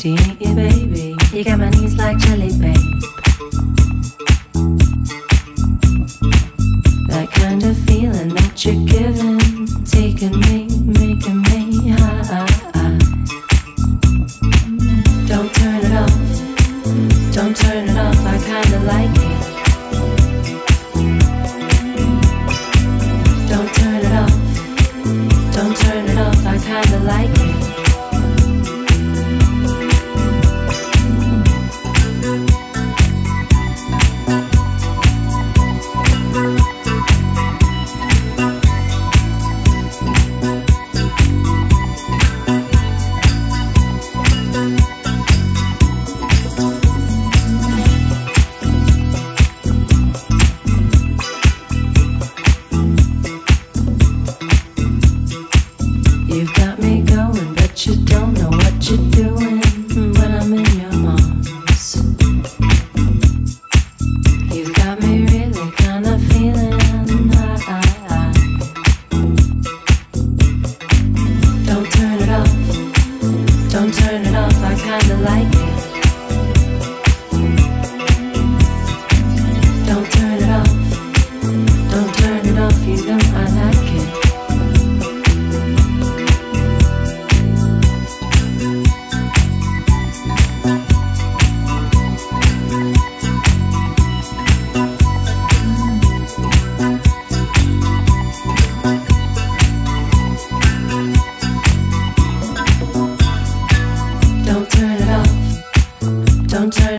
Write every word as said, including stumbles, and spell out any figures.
tasty, ain't you, baby? You got my knees like jelly, babe. That kind of feeling that you're giving, taking me, making me high. Don't turn it off, don't turn it off, I kinda like it. Don't turn it off, don't turn it off, I kinda like it. You've got me going, but you don't know what you're doing when I'm in your arms. You've got me really kind of feeling high. Don't turn it off, don't turn it off, I kinda like it.